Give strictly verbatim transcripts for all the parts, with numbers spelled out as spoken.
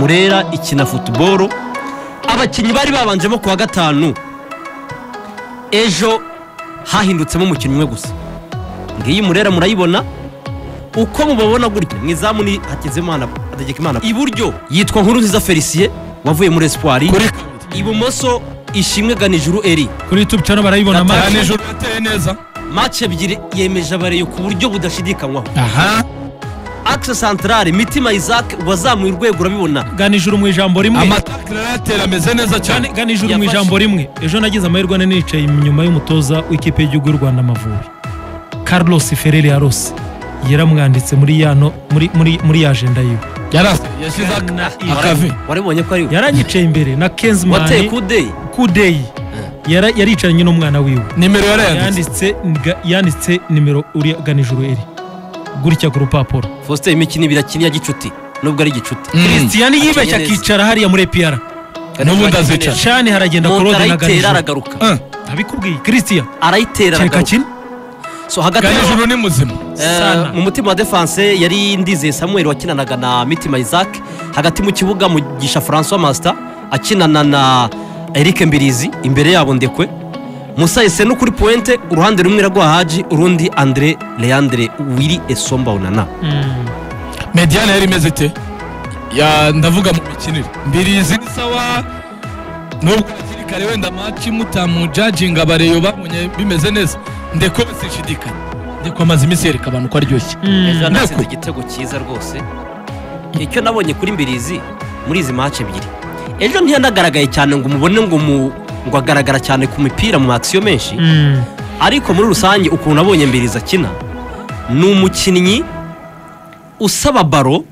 Murera ikina football abakinyi bari babanjemo ku wa gatanu ejo hahindutsemo umukinnyi umwe gusa ngiyi Murera murayibona uko mubabona gutya mwizamu ni Hakizimana Hategekimana iburyo yitwa Nkurunziza Felicien wavuye muri Espoir ibumoso Ishimwe Ganijuru Eri kuri YouTube channel barayibona match Ganijuru ateye neza match ebyiri yemeje abareyo ku buryo budashidikanywaho aha Axe Centrale Mitima Isaac wazamuye urwego urabibona Ganijuru mu ijambo rimwe amatakratera ameze neza cyane Ganijuru mu ijambo rimwe ejo nagize amahirwe ane nicaye inyuma y'umutoza w'ikipe y'igihugu y'u Rwanda Amavubi Carlos Ferreira Rossi yaramwanditse muri yano muri muri muri agenda yiwe yarase yashize akavi waribonye ko ari yaranyicaye imbere na Kenzman wateye kudey kudey yara yaricaranye n'umwana wiwe nimero yaranditse yanditse nimero uri Ganijuru Eri gutya ku rupapuro Faustin imikino birakiniya gicuti nubwo ari gicuti Christian yibeshya kicara hariya muri P R n'ubundi azicara cyane haragenda Claude na Ganijuru aragaruka abikubwiye Christian arayitera aragaruka so hagati Ganijuru ni muzima mu mutima wa defense yari Ndizeye Samuel wakinanaga na Mitima Isaac hagati mu kibuga Mugisha François Master akinana na Eric Mbirizi imbere yabo Ndekwe Musa Esenu kuri pointe uruhande rumwe ragwa Haji urundi Andre Leandre Wili Esomba Onana Mediane yari imeze te ya ndavuga mu mikinire Mbirizi ni sawa nubwo kare wenda match mutamu judging abareyo bamunye bimeze neza Ndekwe basishidikanye Ndekwe amazi misereka abantu ko aryoshye ejo natsinze igitego cyiza rwose icyo nabonye kuri Mbirizi muri izi match ebyiri ejo ntiyanagaragaye cyane ngo umubone ngo mu ngo agaragara cyane ku mipira mu action menshi ariko muri rusange ukuntu nabonye Mbirizi akina ni umukinnyi usaba baro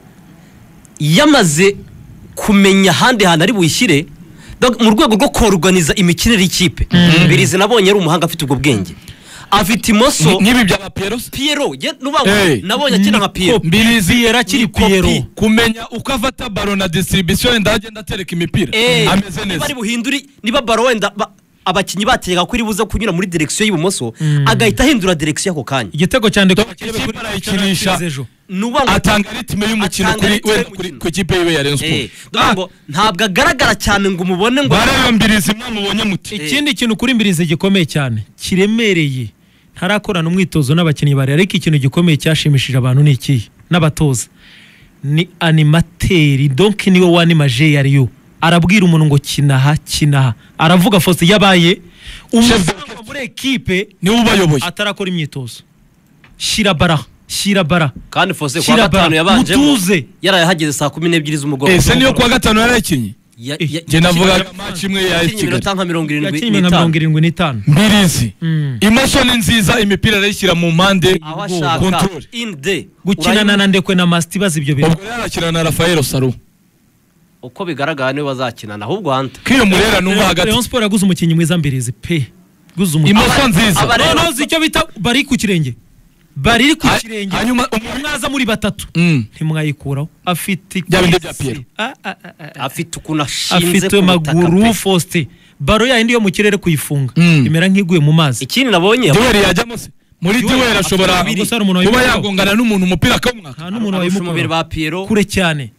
yamaze kumenya handi handi ari buyishyire mu rwego rwo koorganiza imikinire y'ikipe Mbirizi nabonye ari umuhanga afite ubwo bwenge afite imoso nkibi bya Piero Piero je nubango nabonye akina nka Piero Mbirizi yarakiri Piero kumenya uko afata baro na distribution ndagenda atereka imipira ameze neza bari buhinduri niba baro wenda abakinyi batega ko iri buze kunyura muri direction y'ibumoso agahita ahindura direction yako kanya igitego cyane ko ikinisha nubango atanga ritme y'umukino kuri ku kipe yiwe ya Rayon Sport nubango ntabwo agaragara cyane ngo umubone ngo barayo Mbirizi mwamubonye muti ikindi kintu kuri Mbirizi gikomeye cyane kiremereye ntarakorana umwitozo n'abakinyi bari ariko ikintu gikomeye cyashimishije abantu ni iki n'abatoza ni animateri donc niwe wani maje yari yo arabwira umuntu ngo kinaha kinaha aravuga Faustin yabaye umuvuga muri equipe ni ubayoboye atarakora imyitozo shira bara shira bara kandi Faustin kwa gatanu yabanje yarahageze saa kumi n'ebyiri z'umugoroba ese niyo kwa gatanu yarakinye je navuga match imwe ya Kigali tanga mirongo irindwi n'itanu Mbirizi emotion nziza imipira arayishyira mu mpande control in the gukinana na Ndekwe na Master bazi ibyo bintu ubwo yarakirana na Rafael Saru uko bigaragara niwe bazakinana ahubwo hante kiyo Murera numva hagati Rayon Sport yaguze umukinnyi mwiza Mbirizi pe guze umukinnyi emotion nziza abarozi icyo bita bari ku kirenge bari ku kirenge hanyuma umwaza muri batatu ntimwayikuraho afite byabinde bya Piero afite ukuna shinze afite maguru Faustin baro ya indi yo mu kirere kuyifunga imera nk'iguye mu mazi ikindi nabonye Duweri yajyamo se muri Duweri ashobora kuba yagongana n'umuntu umupira akamwaka nta n'umuntu wayimukura ba Piero kure cyane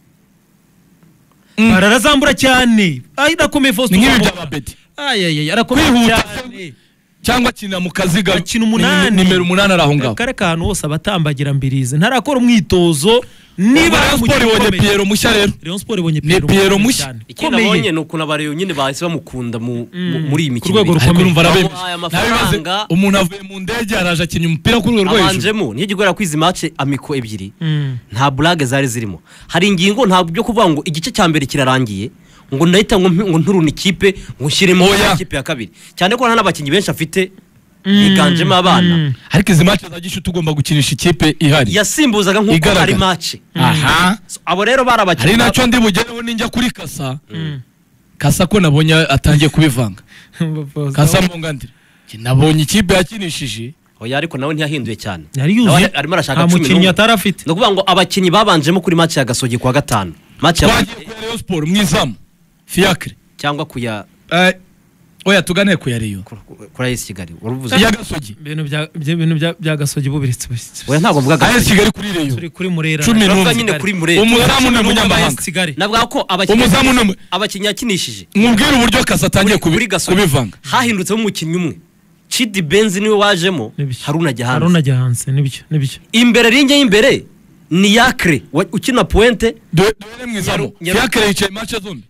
bararazambura cyane ay nakomeye Faustin nk'ibi bya Babedi ay ay arakomeye cyane cyangwa kina mu kaziga kina umunani nimero umunani araho ngaho kare kantu hose abatambagira Mbirizi ntarakora umwitozo niba Rayon Sport ibonye Piero mushya rero Rayon Sport ibonye Piero mushya ikindi nabonye nuko nabareyo nyine bahise bamukunda muri iyi mikino kurwego rukomeye urumva arabe umuntu avuye mu ndege araje akinya umupira kuri urwo rwego abanjemo niyo gikora kwizi match amiko ebyiri nta blague zari zirimo hari ingingo ntabwo byo kuvuga ngo igice cya mbere kirarangiye ngo ndahita ngo nturune ikipe ngo nshyiremo ikipe ya kabiri cyane ko nta n'abakinyi benshi afite yiganjemo abana ariko izi match za gishuti ugomba gukinisha ikipe ihari yasimbuzaga nk'uko ari match aha abo rero barabakina ari nacyo ndi bugereho ninjya kuri Kasa Kasa ko nabonye atangiye kubivanga Kasa Mbongandire nabonye ikipe yakinishije oya ariko nawe ntiyahinduye cyane yari yuzuye arimo arashaka cumi n'umwe umukinnyi atarafite no kuvuga ngo abakinyi babanjemo kuri match ya Gasogi kwa gatanu match ya Rayon Sport mwizamu Fiacre cyangwa kuya eh oya tugane ku yariyo kuri A S Kigali uruvuze ya Gasogi ibintu bya ibintu bya bya Gasogi bubiritse oya ntabwo mvuga A S Kigali kuri reyo turi kuri Murera cumi n'umwe nyine kuri Murera umuzamu ni umunyamahanga navuga ko abakinnyi umuzamu ni abakinnyi yakinishije mwubwira uburyo Kasa atangiye kubivanga hahindutse umukinnyi umwe Chidi Benz niwe wajemo Haruna Jahanse Haruna Jahanse nibyo nibyo imbere ringe y'imbere ni Yakre ukina pointe dore mwizamu Yakre yicaye match zombi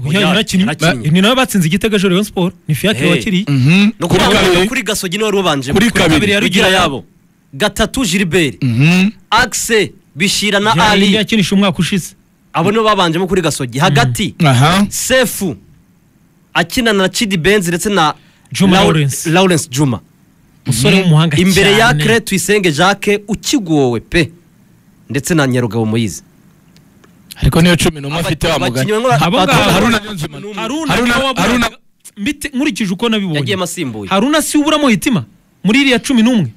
ni nawe batsinze igitego Rayon Sport ni Fiacre wakiri no kuri Gasogi niwe rubanje kuri kabiri yarugira yabo gatatu Gilbert Axe Bishira na Ali yakinisha umwaka ushize abo nibo babanjemo kuri Gasogi hagati Sefu akina na Chidi Benz ndetse na Juma Lawrence Lawrence Juma musore w'umuhanga cyane imbere ya Yakre Tuyisenge Jacques ukigowe pe ndetse na Nyarugabo Moyize ariko niyo cumi n'umwe afite wa mugani Haruna Haruna Haruna mbite nkurikije uko nabibonye yagiye masimbuye Haruna si uburamo hitima muri iriya cumi n'umwe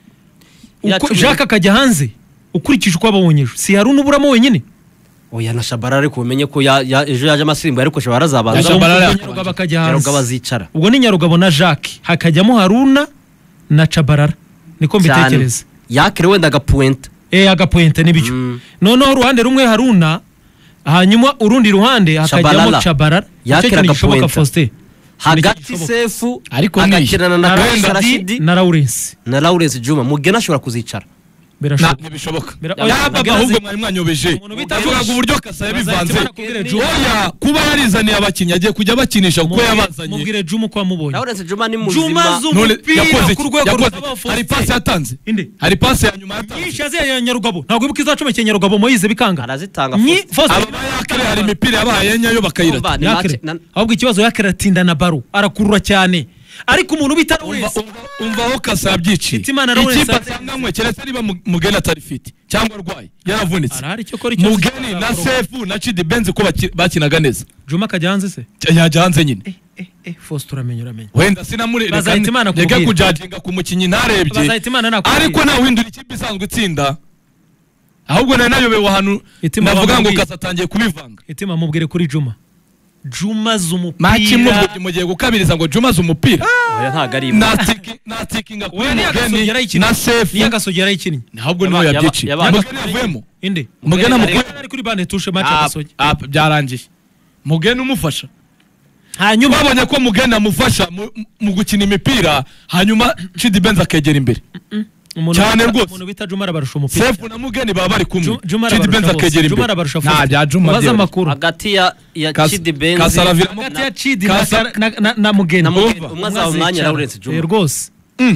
uko Jacques akajya hanze ukurikije uko ababonyeje si Haruna uburamo wenyine oya na Shabarara ariko umenye ko ejo yaje amasimbuye ariko Shabarara azabanza Nyarugabo akajya hanze Nyarugabo azicara ubwo ni Nyarugabo na Jacques hakajyamo Haruna na Chabarara niko mbitekereza Yakre wenda agapoint eh agapoint nibyo mm. noneho uruhande rumwe Haruna hanyuma urundi ruhande hakajyamo Chabarara Yakre agapoint Faustin hagati Sefu ariko agakirana na Rashidi na Lawrence na Lawrence Juma mugena ashobora kuzicara birashoboka yaba ahubwo mwari mwanyobeje bitavuga uburyo Kasa yabivanze oya kuba yarizaniye abakinnyi agiye kujya bakinisha uko yabazanye mubwire Juma uko amubonye Lawrence Juma ni muzima yakoze ku rwego rw'abafosi hari pass yatanze hari pass ya nyuma yatanze yishaze ya Nyarugabo ntabwo ibuka izacomekeye Nyarugabo Moyize bikanga arazitanga Yakre hari imipira yabaye nyayo bakayirata ahubwo ikibazo Yakre atinda na baro arakurura cyane ariko umuntu bita wese umva aho Kasa yabyici ikipe asanganywe keretse niba mugeni atari fit cyangwa arwaye yaravunitse mugeni na Sefu na Chidi Benz ko bakinaga neza Juma kajyanze se yajya hanze nyine eh eh eh Faustin uramenye uramenye wenda sinamureka reka kujaginga ku mukinyi narebye ariko na windura ikipe isanzwe itsinda ahubwo na nayobewe ahantu navuga ngo Kasa atangiye kubivanga itima mubwire kuri Juma Juma zumupira makimwe mugiye gukabiriza ngo Juma zumupira oya ntago ari natiki natikinga kuri mugeni na Sefu niya Gasogi yarayikinnye ahubwo niyo yabyici mugeni avuyemo inde mugeni amukuru ari kuri bande tushe match Gasogi byarangiye mugeni umufasha hanyuma babonye ko mugeni amufasha mu gukina imipira hanyuma Chidi Benz akegera imbere cyane rwose umuntu bita Juma arabarusha umupira Sefu na mugeni baba bari kumwe Chidi Benz akegera imbere Juma arabarusha nta bya Juma baza makuru hagati ya ya Chidi Benz hagati ya Chidi na na mugeni umwe azaba umwanya Lawrence Juma rwose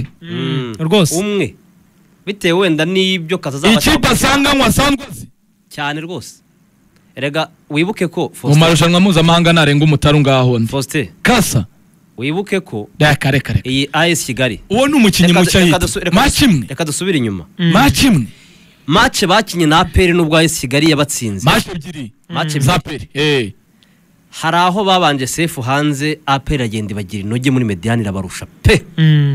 rwose umwe bitewe wenda n'ibyo Kasa azaba ikipe asanganywe asanzwe cyane rwose erega wibuke ko mu marushanwa mpuzamahanga narenga umutaru ngaho Faustin Kasa wibuke ko kare kare iyi A S Kigali uwo ni umukinnyi mucya hita match imwe reka dusubire inyuma match imwe match bakinye na A P R n'ubwo A S Kigali yabatsinze match ebyiri match za A P R eh hari aho babanje Sefu hanze A P R agenda bagira inoge muri Mediane irabarusha pe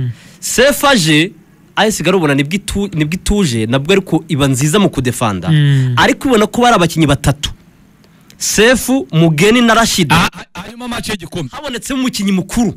Sefu aje A S Kigali ubona nibwo ituje nabwo ariko iba nziza mu kudefanda ariko ubona ko bari abakinnyi batatu Sefu Mugeni na Rashidi hanyuma match y'igikombe habonetse umukinnyi mukuru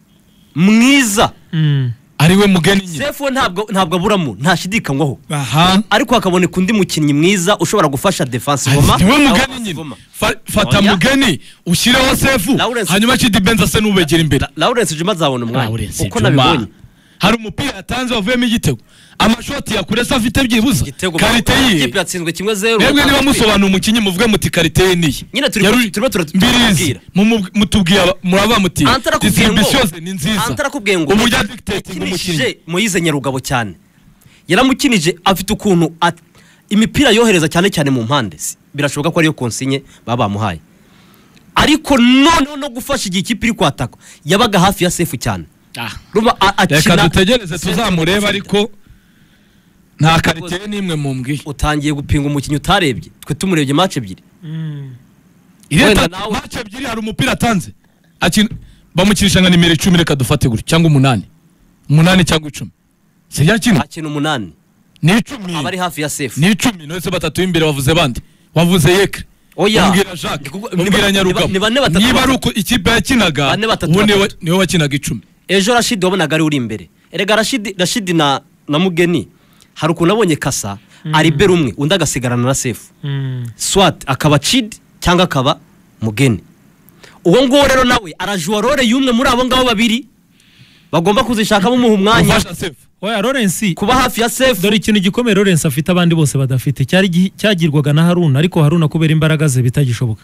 mwiza ariwe Mugeni nyine Sefu ntabwo ntabwo aburamo ntashidikanywaho aha ariko hakaboneka undi mukinnyi mwiza ushobora gufasha defense Goma niwe Mugeni nyine fata Mugeni ushyireho Sefu hanyuma Chidi Benz ase n'ubegera imbere Lawrence Juma azabona umwanya uko nabibonye hari umupira yatanze wavuyemo igitego amashoti yakuresa afite byibuza karite yi ikipe yatsinzwe kimwe zero mwebwe niba musobanura umukinyi muvuge muti karite ye niyi nyine turi turi turabwira mutubwiye muraba muti distribution ni nziza antara kubwiye ngo umujya dictating umukinyi Moyize Nyarugabo cyane yaramukinije afite ukuntu imipira yohereza cyane cyane mu mpande birashoboka ko ariyo konsinye baba bamuhaye ariko none no gufasha igihe ikipe iri kwataka yabaga hafi ya Sefu cyane ruba reka dutegereze tuzamureba ariko nta karite nimwe mumbwiye utangiye gupinga umukinyi utarebye twe tumurebye match ebyiri ireta match ebyiri hari umupira atanze akina bamukirisha nka nimero icumi reka dufate gutyo cyangwa umunani umunani cyangwa icumi sijya kino akina umunani ni icumi abari hafi ya Sefu ni icumi nose batatu imbere bavuze bandi wavuze Yekre Oya. umbwira Jacques Ni- ni- umbwira ni- Nyarugabo ni bane batatu niba ari batatu. uko ikipe yakinaga Bane batatu ubu niwe batatu. niwe wakinaga icumi ejo Rashid wabonaga ari uri imbere erega Rashid Rashid na na Mugeni hari ukuntu abonye Kasa ari bere umwe undi agasigarana na Sefu Mm. swat akaba Chid cyangwa akaba Mugeni uwo nguwo rero nawe arajuwa role y'umwe muri abo ngabo babiri bagomba kuzishakamo umuha umwanya ufasha Sefu oya Lawrence kuba hafi ya Sefu dore ikintu gikomeye Lawrence afite abandi bose badafite cyari gi- cyagirwaga na Haruna ariko Haruna kubera imbaraga ze bitagishoboka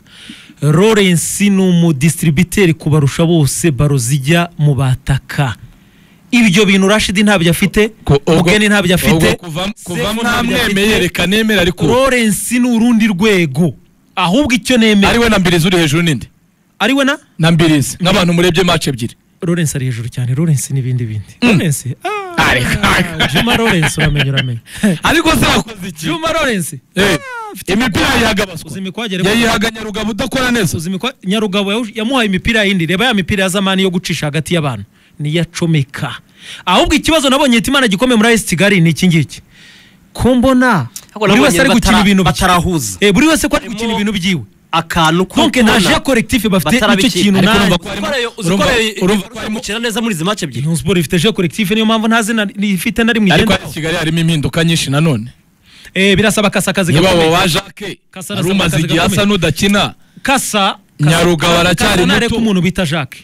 Lawrence ni umudistributeri kubarusha bose baro zijya mu bataka ibyo bintu Rashid ntabyo afite Ko- ubwo- Mugeni ntabyo afite ubwo kuva kuva Sefu ntabyo mwamwemeye afite. reka nemera ariko Lawrence ni urundi rwego ahubwo icyo nemera ariwe na Mbirizi uri hejuru ninde ariwe na na Mbirizi nk'abantu murebye match ebyiri Lawrence ari hejuru cyane Lawrence n'ibindi bindi Lawrence ah, Ariko- Juma Lawrence uramenye uramenye ariko se wakoze iki Juma Lawrence Eh, imipira yayihaga baswa uzi imikwagere yayihaga Nyarugabo udakora neza uzi imikwa Nyarugabo yawu- yamuhaye imipira yindi reba ya mipira ya zamani yo gucisha hagati y'abantu niyo acomeka ahubwo ikibazo nabonye Hitimana gikomeye muri A S Kigali ni iki ngiki ko mbona buri wese ari gukina ibintu bye batarahuza eh buri wese ko ari Harimo- gukina ibintu byiwe akantu donc nta jeu collectif bafite nicyo kintu Ariko naje urumva ko harimo- urumva- urumva ko harimo- gukina neza muri izi match ebyiri Rayon Sport ifite jeu collectif niyo mpamvu ntazi na- ifite na rimwe ariko igenda i Kigali harimo impinduka nyinshi nanone eh birasaba Kasa akazi niba gakomeye. wa Jacques Kasa ari arasaba umaze akazi igihe asa gakomeye. n'udakina Kasa Nyarugabo Kasa- aracyari Kasa nareka muto. umuntu bita Jacques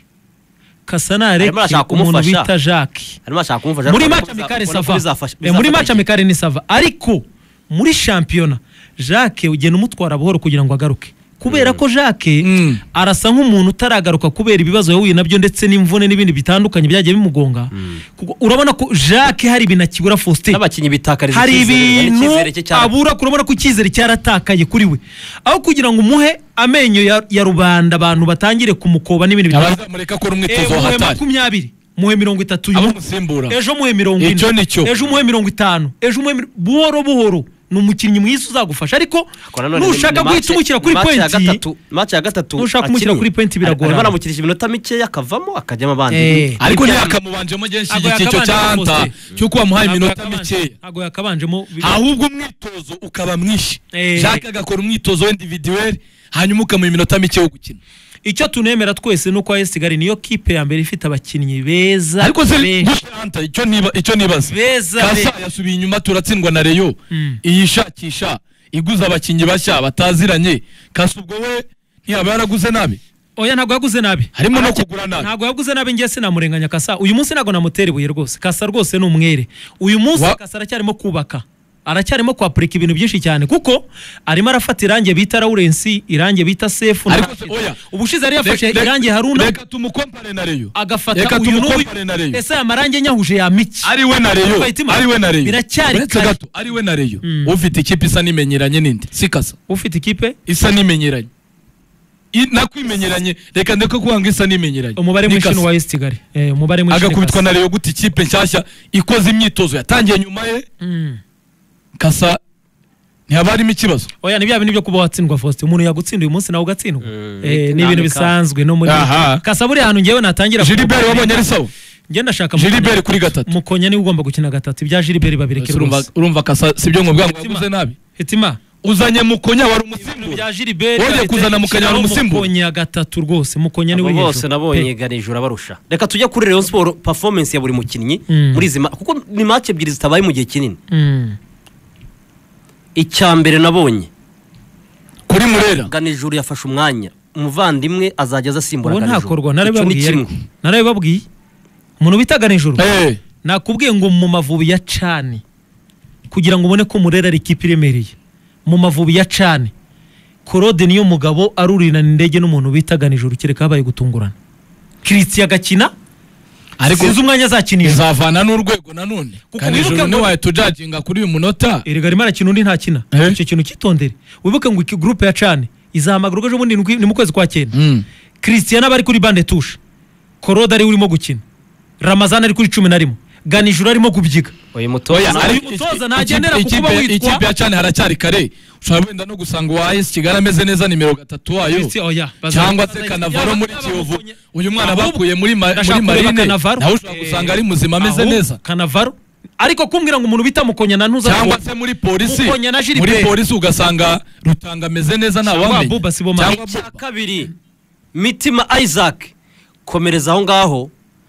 Kasa Arimo nareka arashaka umuntu kumufasha. bita Jacques harimo ashaka kumufasha muri ariko match biza- amikare ubona ko sava bizafasha- Eh, muri bizafata match igihe. amikare ni sava ariko muri shampiyona Jacques ugenda umutwara buhoro kugira ngo agaruke kubera ko Jacques Mm. arasa nk'umuntu utaragaruka kubera ibibazo yahuye nabyo ndetse n'imvune n'ibindi bitandukanye byagiye bimugonga Kuko urabona ko Jacques hari ibintu akibura Faustin n'abakinnyi bitakariza hari icyizere, ibintu n'icyizere cye cyane. abura kurabona ko icyizere cyaratakaye kuri we aho kugira ngo umuhe amenyo ya, ya rubanda abantu batangire kumukoba n'ibindi bitandukanye abazamureka akora Eh, umwitozo wa muhe hatari makumyabiri muhe mirongo itatu uyu abamusimbura ejo muhe mirongo Icyo ni cyo. ejo muhe mirongo itanu ejo muhe mi- buhoro buhoro ni umukinnyi mwiza uzagufasha ariko Ariko nanone nushaka ni- ni guhita match- umushyira kuri match ya pointi gatatu- match ya gatatu Nushaka kumushyira akinnye. kuri pointi biragorana. Arimo aramukirisha iminota mikeya akavamo akajyamo abandi Eh. ariko Ibyo- ntiyakamubanjemo genshi Ntabwo igihe cyo yakabanjemo cyanta Faustin. cy'uko wamuhaye Ntabwo iminota yakabanje- mikeya ntabwo yakabanjemo ahubwo umwitozo ukaba mwinshi Eh. Jacques agakora umwitozo w'individuel hanyuma ukamuha iminota mike yo gukina icyo tunemera twese nuko A S Kigali niyo kipe ya mbere ifite abakinnyi beza ariko se benshi. Hanta icyo niba icyo nibaza Beza Kasa be- yasubiye inyuma turatsindwa na Rayon Mm. iyishakisha iguza abakinnyi bashya bataziranye Kasa ubwo we ntiyaba yaraguze nabi oya ntabwo yaguze nabi harimo no Aracya- kugura nabi ntabwo yaguze nabi ngiye sinamurenganya Kasa uyu munsi ntabwo namutera ibuye rwose Kasa rwose ni umwere uyu munsi Wa- Kasa aracyarimo kubaka aracyarimo kwapurika ibintu byinshi cyane kuko arimo arafata irange bita Lawrence irange bita Sefu na Ariko se- Rashid. oya. ubushize yari yafashe Reka- irange Haruna reka tumukompare na Rayon agafata reka uyu n'uyu tumukompare na Rayon ese aya marange nyahuje yamiki ari we na Rayon Fatima, ari we na Rayon biracyari uretse kare. gato ari we na Rayon Mm. ufite ikipe isa n'imenyeranye n'indi si Kasa ufite ikipe isa n'imenyeranye I- nakwimenyeranye reka ndeke kuvuga ngo isa n'imenyeranye umubare Ni mwinshi Kasa. wa A S Kigali eh umubare mwinshi ni agakubitwa Kasa. na Rayon gute ikipe nshyashya ikoze imyitozo yatangiye nyuma ye Mm. Kasa ntihaba harimo ikibazo oya ni bya bintu byo kuba watsindwa Faustin umuntu yagutsinda uyu munsi nawe ugatsindwa Mm, eh ni ni ibintu dinamika. bisanzwe no muri Aha. Kasa buri hantu ngewe natangira Gilbert wabonye ari sawa ngenda ndashaka Gilbert kuri gatatu Mukonya niwe ugomba gukina gatatu ibya Gilbert babireke urumva rwose urumva Kasa sibyo nkubwira ngo Hitima. waguze nabi Hitima uzanye Mukonya wari ibintu umusimbura bya Gilbert Wongeye bahita kuzana Mukonya wari bashyiraho umusimbura. Mukonya gatatu rwose Mukonya niwe abo hejuru bose nabonye Pe. ganijura barusha reka tujya kuri Rayon Sport performance ya buri mukinnyi Mm. muri izi ma- kuko ni match ebyiri zitabaye mu gihe kinini Mm. icya mbere nabonye kuri Murera ganijuru yafashe umwanya umuvandimwe azajya aza asimbura uwo ganijuru ntakorwa Icyo ni narabibabwiye kimwe. ariko narabibabwiye umuntu bitaga nijoro eh nakubwiye ngo mu mavubi ya cani kugira ngo ubone ko Murera ari ikipe iremereye mu mavubi ya cani Claude niyo mugabo arurirana indege n'umuntu bitaga nijoro kereka habaye gutungurana Christian agakina ariko sinzi umwanya azakinisha izavana n'urwego nanone Kuko kandi wibuke ijoro ngo- niwaye tujajinga kuri uyu munota erega arimo arakina undi ntakina Eh? icyo kintu kitondere wibuke ngo iki groupe ya cani izahamagarwa ejo bundi ni mu kwezi kwa cyenda Mm. Christian aba ari kuri bande touche Claude ari urimo gukina Ramazan ari kuri cumi na rimwe Ganijuru arimo kubyiga uyu mutoza Oya, nawe- ari- uyu mutoza ikipe- ntagendera ku kuba ikipe- witwa- ikipe ya Cani haracyari kare ushobora wenda no gusanga uwa A S Kigali ameze neza nimero gatatu wayo Christian, oya, baza- cyangwa baza- se Kanavaro yaba- muri yaba Kiyovu Mukonya- uyu mwana Ahubwo- bakuye muri ma- ndashaka muri kureba Marine Kanavaro. nawe ushobora Eh, gusanga ari muzima ameze ahubwo neza Kanavaro ariko kumbwira ngo umuntu bita Mukonya na ntuza cyangwa se muri polisi Mukonya na Gilbert. muri polisi ugasanga Rutanga ameze neza nta Cyangwa wamenye Abuba Sibomana. cyangwa icya kabiri Mitima Isaac komereza aho ngaho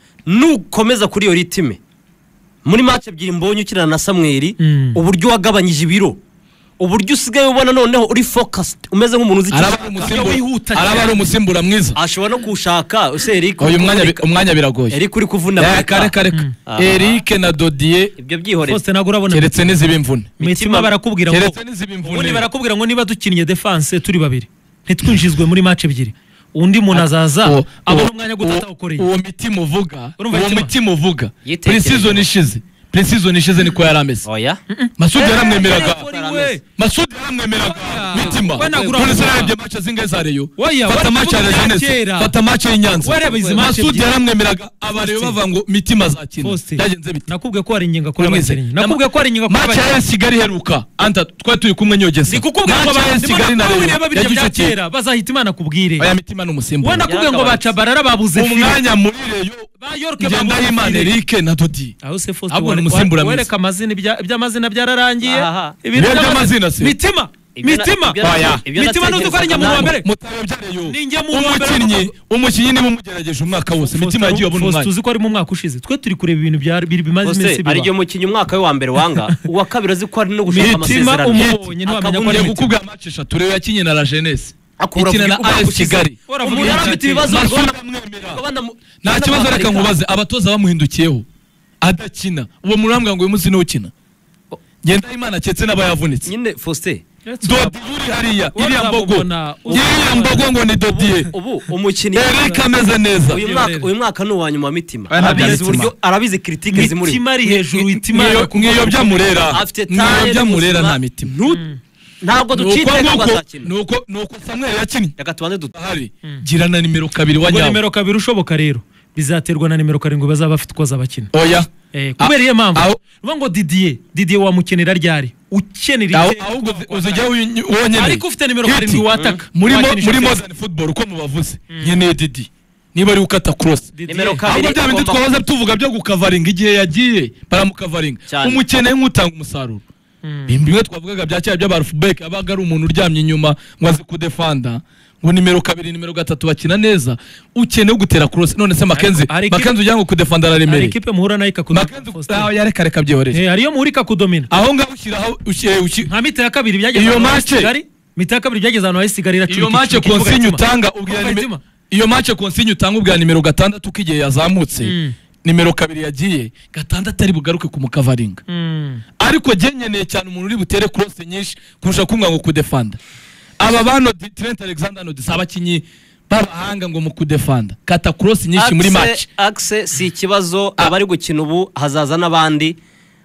nukomeza kuri iyo ritime muri match ebyiri mbonye ukina na Samuel Mm. uburyo wagabanyije ibiro uburyo usigaye ubona noneho uri focused umeze nk'umuntu uzi araba icyo ari ashaka. umusimbura araba ari umusimbura mwiza ashobora no kushaka use Eric uyu mwanya bi- umwanya biragoye Eric uri kuvuna Eh, kare kare kare. Ah. Eric na Dodier ibyo byihoreye Faustin ntabwo urabona keretse n'iziba imvune Mitima barakubwira ngo keretse n'iziba ubundi imvune barakubwira ngo niba dukinnye defense turi babiri ntitwinjizwe muri match ebyiri undi muntu azaza Uwo- abona uwo- umwanya gutata uwo- ukoreye uwo Mitima uvuga Urumva uwo Mitima? Mitima uvuga Yitekereje. pre-season ishize pre-season ishize niko yari ameze oya Masudi yaramwemeraga Yareforiwe. Masudi yaramwemeraga Oya. Mitima We nagura none se vuba. narebye match zingahe za Rayon Oya, fata wari match ya kuvuga Jeunesse kera. fata match y'Inyanza Wareba izi match Masudi ebyiri. yaramwemeraga abareba Faustin. bavuga ngo Mitima azakina Faustin. byagenze bite nakubwiye ko hari ingingo kuri Uramwizeye? abakinnyi nakubwiye ko hari ingingo kuri match ya abakinnyi Kigali heruka anta twari turi kumwe nyogeza ndi kukubwira ngo match ya Kigali na Rayon bireba birya bya yagize kera bazahita Imana kubwire aya Mitima n'umusimbura we nakubwiye ngo baca barara babuze fire umwanya muri Rayon ba York Ngendahimana babuze fire Eric na Dodi aho se Faustin Ahubwo ni were- umusimbura were- mwiza. wereka amazina ibya- iby'amazina byararangiye Aha. ibintu Ibyo by'amazina- by'amazina se? Mitima Ibyo na- Mitima ibyo na- Oya. ibyo Mitima nuzi ko ari natekerezaga nyamuntu wa mbere mutayobya Rayon Ni njye mu wa mbere umukinnyi w'umugabo. umukinnyi niba umugerageje umwaka wose Mitima yagiye abona Faustin umwanya uzi ko ari mu mwaka ushize twe turi kureba ibintu bya- biri bimaze Ose iminsi ari biba igihe umukinnyi umwaka we wa mbere wanga uwa kabiri azi ko ari no gushaka Mitima amasezerano umubonye ntiwamenya ko Akabona ari ngiye Mitima. gukubwira match eshatu Rayon yakinye na La Jeunesse Akura ikina na vuga A S umwaka Kigali Uravuga umuntu yari ibya afite kera. ibibazo Masudi ubona- amwemera. ubona mu- nta ubona kibazo reka amuhagarika. nkubaze abatoza bamuhindukiyeho adakina uwo murambwa ngo uyu munsi niwe ukina Ngendahimana aketse n'abayavunitse nyine Faustin Dodi uri hariya Wowe iriya mbogo uzamubona- iriya mbogo ngo ni Dodier ubu umukinnyi Eric ameze neza uyu mwaka uyu mwaka ni uwa nyuma wa Mitima Aya ntabwo ari arabizi Mitima. uburyo arabizi critique zimuri Mitima ari hejuru itima Mwiyo- mwiyobya murera afite taye mwiyobya murera n'ubuzima. nta mitima Ntu- ntabwo nuko duciteka ngo nuko azakina nuko nuko Samuel yakinnye reka tubanze duta ahari gira na nimero kabiri wa ubwo nyawo nimero kabiri ushoboka rero bizaterwa na nimero karindwi bazaba bafite uko bazabakina oya Eh, kubera iyo mpamvu aho- uvuga ngo Didier Didier wamukenera ryari ukenera aho- iteka. ahubwo uzijya wonyene ariko ufite nimero Hiti. karindwi wataka muri mo- wakinisha muri Chelsea. modern football uko mubavuze nkeneye Didi niba ari ukata cross Didier. Nimero kabiri. ahubwo bya bindi agomba- twahoze tuvuga byo gukavaringa igihe yagiye baramukavaringa Cyane. umukeneye nk'utanga umusaruro bimwe twavugaga bya cyari by'abarufubek abaga ari umuntu uryamye inyuma ngo azi kudefanda ngo nimero kabiri nimero gatatu bakina neza ukeneye gutera cross none se Makenzi hari ikipe- Makenzi ujya ngo kudefanda hari araremereye ikipe muhura nayo Makenzi ikakudomina aho yareka reka byihorere Eh, hariyo muhura ikakudomina aho ngaho ushyiraho ushyire ushyire nka mita ya kabiri byageze Iyo ahantu match- hasi Kigali mita ya kabiri byageze ahantu hasi Kigali iracurika iyo match ikibuga konsigne itima. utanga ubwira Itima. nimero iyo match konsigne utanga ubwira nimero gatandatu ko igihe yazamutse Mm. nimero kabiri yagiye gatandatu ari bugaruke kumukavaringa Mm. ariko jye nkeneye cyane umuntu uri butere cross nyinshi kurusha kumwa ngo kudefanda aba bano Di- Trent Alexander-Arnold si abakinyi b'abahanga ngo mu kudefanda kata cross nyinshi muri match Axe si ikibazo abari gukina ubu hazaza n'abandi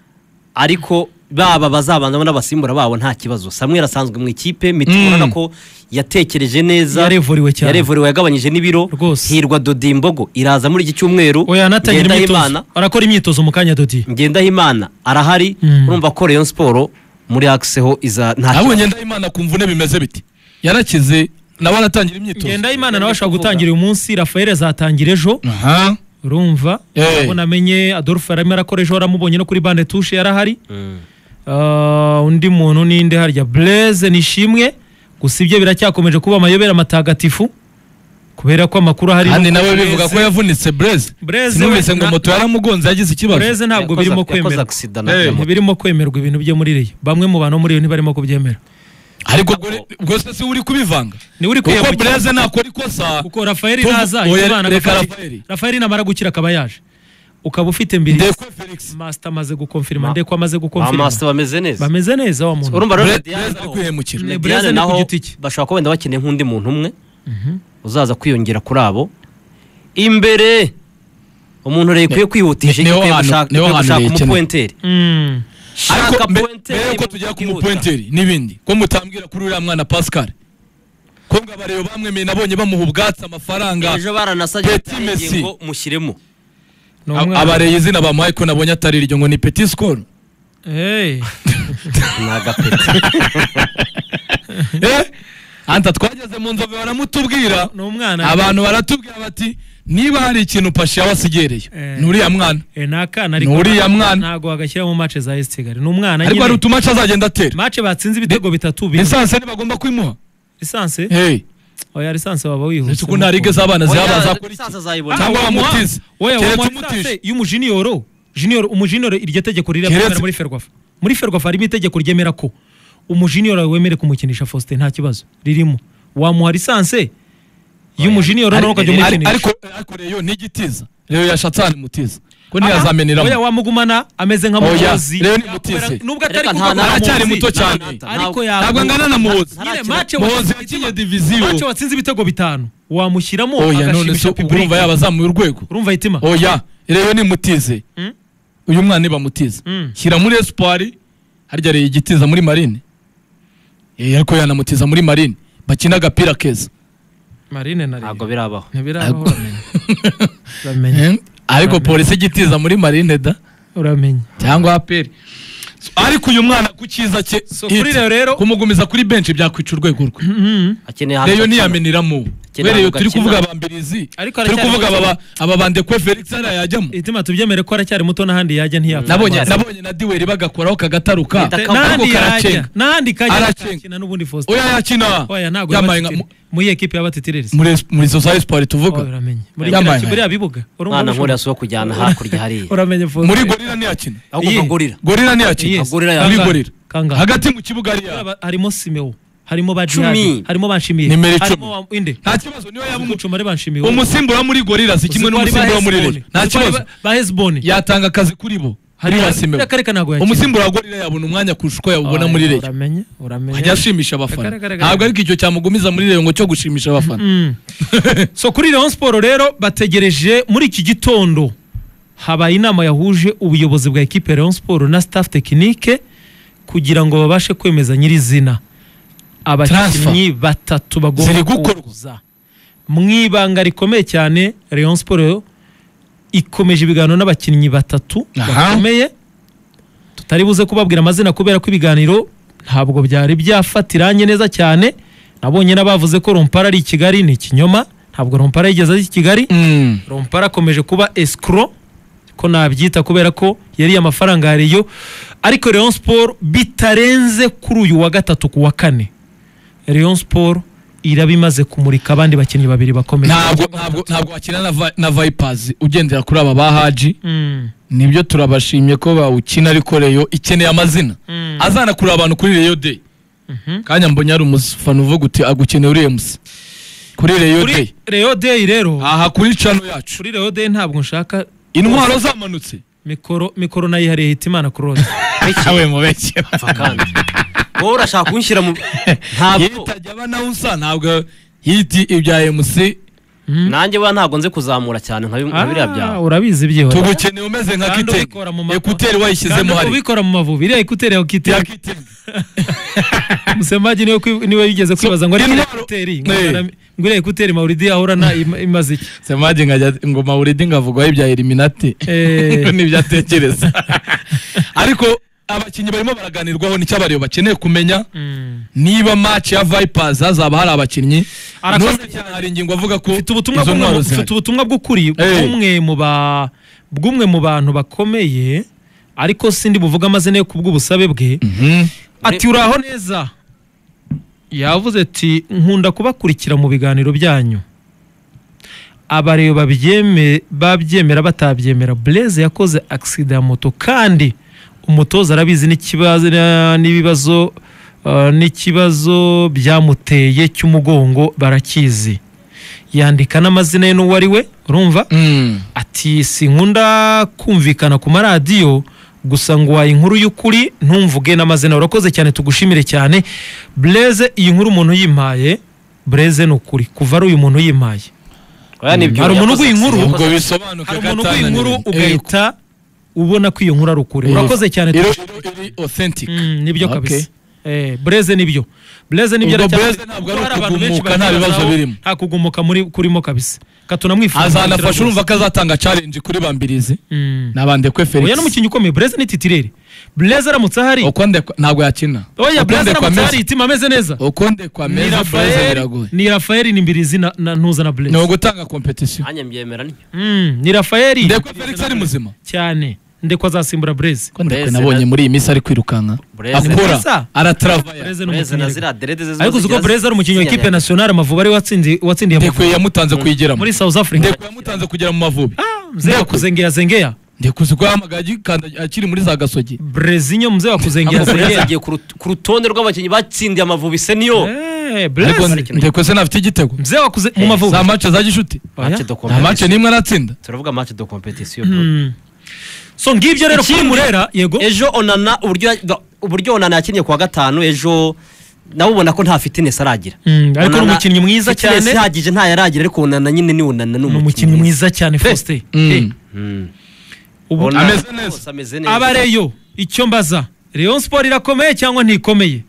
ariko baba bazabanzamo n'abasimbura babo nta kibazo Samuel asanzwe mu ikipe Mitima Mm. urabona ko yatekereje neza Yarevuriwe cyane. yarevuriwe yagabanyije n'ibiro Rwose. Hirwa Dodi Mbogo iraza muri iki cyumweru oya anatangira Ngendahimana imyitozo arakora imyitozo mu kanya Dodi Ngendahimana arahari Mm. urumva ko Rayon Sport muri Axe ho iza nta abo kibazo. Ngendahimana kumva ne bimeze biti yarakize nawe aratangira imyitozo Ngendahimana nawe ashobora gutangira uyu munsi Rafael azatangira ejo aha urumva Eh. ubwo namenye Adolphe arimo arakora ejo waramubonye no kuri bande touche yarahari Mm. Ah, undi muntu ninde harya Blaise nishimwe gusa ibyo biracyakomeje kuba amayobera matagatifu kubera ko amakuru ahari kandi nuko nawe Blaise- bivuga ko yavunitse Blaise Blaise sinumvise we- ngo na- moto yaramugonze yagize ikibazo Blaise ntabwo Yakoze- birimo yakoze kwemerwa accident na Eh. bya moto. ntibirimo kwemerwa ibintu byo muri reyo bamwe mu bantu bo muri reyo ntibarimo kubyemera ariko ubwo- ubwo se si uri kubivanga ni uri kuko kwiyambukira Blaise nakora ikosa kuko Rafael Tuvu- naza Oya, Imana reka agafata- Rafael. Rafael namara gukira akaba yaje ukaba ufite mbiri Ndekwe Felix Master amaze gukonfirma Ma- ndeko amaze gukonfirma Amaster bameze neza bameze neza wa muntu urumva rero Blaise Diane ari naho- kwihemukira Ne- Diane Blaise ni ku naho giti cye. bashobora kuba wenda bakeneye nk'undi muntu umwe uzaza kwiyongera kuri abo imbere umuntu rero ikwiye kwihutisha niho ikwiye hantu- gushaka niho ikwiye hantu gushaka rekeneye. umupointeri Mm. ariko shaka mbe- pointeri mbere yuko tujya ku byihuta. mupointeri n'ibindi ko mutambwira kuri uriya mwana Pascal ko ngo abareba bamwemeye nabonye bamuha ubwatsi amafaranga ejo baranasabye Petit Messi. ngo mushyiremo Ni A- umwana. abareye izina bamuhaye ko nabonye atari iryo ngo ni petit score Hey. ni agapeti eh anta twageze mu nzove baramutubwira ni umwana abantu baratubwira bati niba hari ikintu Pashi yabasigereye Eh. nuriya mwana eh nakana ariko Nuriya mwana. ntago agashyira mu match za A S Kigali ni umwana ariko hari nyine utumaca azagenda atera match batsinze ibitego bitatu bine lisansi ntibagomba kwimuha lisansi hey oya lisansi waba wihuse ese ko nta ligue z'abana zihaba zakora iki azayibona cyangwa bamutize oya keretse wa umutisha y'umujiniyoro junior umujiniyoro iryo tegeko riri Keretse- muri Ferwafa muri Ferwafa harimo itegeko ryemera ko umujiniyoro wemere kumukinisha Faustin nta kibazo ririmo wamuha lisansi y'umujiniyoro no ukajya Ari- umukinisha ariko ariko rero nigitiza rero yashatsana mutiza ko ntiyazameneramo oya wamugumana ameze nka Oya, muhozi rero ni mutize. nubwo atari Reka kuvuga nta- ngo aracyari Muhozi, muto cyane ariko ntabwo angana na Muhozi nyine match Muhozi yakinye diviziyo match watsinze ibitego bitanu wamushyiramo oya none agashimisha se public urumva yabazamuye urwego urumva itima oya rero ni mutize Mm. uyu mwana niba mutize Mm. shyira muri espoir harya rero igitiza muri marine eh ariko yanamutiza muri marine bakina agapira keza Marine na ntabwo birabaho ntibirabaho uramenye uramenye Eh, ariko Uramenye. polisi igitiza muri marine da uramenye cyangwa aperi ariko uyu mwana ku cyiza cye So, kuri hit, rero rero- kumugumiza kuri bench byakwica urwego rwe Mhm. akeneye ahantu reyo akina. ntiyameneramo Akeneye reyo ahantu turi akina. kuvuga abambirizi Ariko turi aracyari kuvuga muto. aba aba bandekwe Felix ara yajyamo itima tubyemere ko aracyari muto n'ahandi yajya ntiyapfa nabonye Amazi. nabonye na Diweri bagakoraho kagataruka Leta- n'ahandi ariko yajya karacenga n'ahandi kajya Aracenga. akina n'ubundi Faustin oya yakina oya ntabwo yamaye nka- yabatitire muri iyi ekipe y'abatitirerisi muri muri Society Sport tuvuga uramenye muri Yamaye. kiriya buriya bibuga urumva mwana ushobora- nkuriya si uwo kujyana hakurya hariya uramenye Faustin muri Gorilla ntiyakina ahubwo Iyi. kagurira Gorilla ntiyakina Yes. Gorilla muri yakina. Gorilla Kangahe? hagati mu kibuga hariya Haba- harimo Simeo harimo ba Cumi. Jihad harimo banshimiye Nimero icumi. harimo wa- inde nta kibazo niyo yaba umu- umucuma ari banshimiye umusimbura muri Gorilla si kimwe n'umusimbura muri Reyo nta kibazo ba Hezbon yatanga akazi kuri bo hari Simeo reka reka ntabwo yakina umusimbura wa Gorilla yabona umwanya kurusha uko yawubona muri Reyo uramenye uramenye ajya ashimisha abafana Reka, reka, reka. ntabwo ariko icyo cyamugumiza muri Reyo ngo cyo gushimisha abafana Mm. So kuri Rayon Sport rero bategereje muri iki gitondo habaye inama yahuje ubuyobozi bwa ekipe ya Rayon Sport na staff technique kugira ngo babashe kwemeza nyirizina abakinnyi batatu bagomba Ziri gukorwa. kuza mu ibanga rikomeye cyane. Rayon Sport ikomeje ibiganiro n'abakinnyi batatu Aha. bakomeye tutari buze kubabwira amazina kubera ko ibiganiro ntabwo byari byafata irangi neza cyane. Nabonye n'abavuze ko Rompara ari i Kigali ni ikinyoma, ntabwo Rompara yigeze ari i Kigali. Mm. Rompara akomeje kuba escroc ko nabyita kubera ko yari amafaranga yariyo, ariko Rayon Sport bitarenze kuri uyu wa gatatu ku wa kane Rayon Sport iraba imaze kumurika abandi bakinnyi babiri bakomeye. ntabwo ntabwo ntabwo wakina na Vi- na Vipers ugendera kuri aba bahaji Mm. nibyo turabashimye ko bawukina ariko Reyo ikeneye amazina Mm. azana kuri abantu kuri Reyo Day Mhm. kanya mbonye ari umufana uvuga uti agukeneye uriye musa kuri Reyo Day Kuri Rayon Day rero aha kuri channel yacu kuri Rayon Day ntabwo nshaka intwaro zamanutse mikoro mikoro nayihariye Hitimana Claude. awe mubeke Pfa kandi wowe urashaka kunshyira mu ntabwo yitajya bana usa ntabwo yiti ibya M C nanjye we ntabwo nze kuzamura cyane nka bi- nka biriya Ah, byawe urabizi byihora. tugukeneye umeze nka Kandi Kitenge ubikora mu ma- ekuteri wayishyizemo Kandi hari ubikora mu mavubi iriya ekuteri ya ya Kitenge. Kitenge Musemaji niwe kwi- niwe yigeze kwibaza ngo ari intwaro- ekuteri Eh. ngo iriya ekuteri Mauridi ahorana ima- imaze iki. semaje ngajya ngo Mauridi ngavugwaho ibya Illuminati Eh. nibyo atekereza ariko abakinnyi barimo baraganirwaho nicyo abariyo bakeneye kumenya Mm. niba match ya Vipers hazaba hari abakinnyi Arakoze none cyane hari ingingo avuga ko Mfite ubutumwa izo ntwaro bw'umwe- zihari. mfite ubutumwa bw'ukuri Eh. bw'umwe mu ba bw'umwe mu bantu bakomeye ariko sindi buvuga amazina yo kubw'ubusabe bwe. Mhm. Ati uraho neza, yavuze ati nkunda kubakurikira mu biganiro byanyu, abareyo babyeme babyemera batabyemera. Blaise yakoze accident ya moto kandi umutoza arabizi n'ikibazo n'ibibazo uh, n'ikibazo byamuteye cy'umugongo barakizi, yandika n'amazina ye n'uwo ari we urumva. Mm. Ati sinkunda kumvikana ku maradiyo gusa ngo wayi inkuru y'ukuri ntumvuge n'amazina. Urakoze cyane, tugushimire cyane Blaise. Iyi nkuru umuntu yimpaye Blaise ni ukuri kuva ari uyu muntu yimpaye. oya nibyo Hari umuntu yakoze uguha inkuru, accident, ubwo yakoze- bisobanuka hari umuntu uguha inkuru gatana ugahita ubona ko iyo nkuru ari ukuri. Eh. Urakoze cyane, iri tugushimire. iri authentic Mm, nibyo Okay. kabisa. Eh, Blaise nibyo. Blaise nibyo Ubwo aracyafite- Blaise ntabwo ari kuko hari abantu benshi ukugumuka, nta bibazo babibazaho, birimo. nta kugumuka muri kurimo kabisa. katunamwifuza azanafasha urumva ko azatanga challenge kuri bambirizi Mm. nabandekwe Felix oya n'umukinnyi ukomeye Blaise ni titirere Blaise aramutse ahari uko ndekwa ntabwo yakina oya Uko Blaise ndekwa aramutse Messi- ahari itima ameze neza uko ndekwa ni meza Blaise Rafael biragoye ni Rafael ni Mbirizi na na- ntuza na ni Blaise ugutanga competition nanjye mbyemera ntyo Mm, ni Rafael ndekwe Felix ari muzima cyane ndekwa azasimbura Blaise ko ndekwe Blaise nabonye na- muri iyi minsi ari kwirukanka Blaise akora Blaise- aratravaye Blaise ni Blaise na umukinnyi ziriya derede ze ariko uzi ko Blaise ari umukinnyi wa equipe nationale Amavubi ari watsindiye watsindiye ndekwe Amavubi yamutanze kuyigeramo muri South Africa ndekwe yamutanze kugera mu Mavubi Ah, mzee wa kuzengea zengea ndekwe uzi ko yahamagaye agikanda- akiri muri za gasogi Brezinho mzee wa kuzengea Blaise zengea agiye ku rut- ku rutonde rw'abakinnyi batsindiye Amavubi senior Eh, ariko Blaise ndekwe se nafite igitego mzee wa kuze mu Mavubi za match za gishuti Oya. match de nta match competition nimwe aratsinda turavuga match de competition bro. Mm. so ngibyo rero kuri Ikindi- Murera yego ejo onana uburyo uburyo onana yakiniye kuwa gatanu ejo nawe ubona ko nta fitness aragira Mm, ariko ni Onana umukinnyi mwiza fitness cyane. ihagije nta yaragira ariko onana nyine ni onana ni ni umukinnyi mwiza cyane Faustin Mm. Eh, Mm. ubu Onana ameze neza. rwose ameze neza abareyo icyo mbaza Rayon Sport irakomeye cyangwa ntikomeye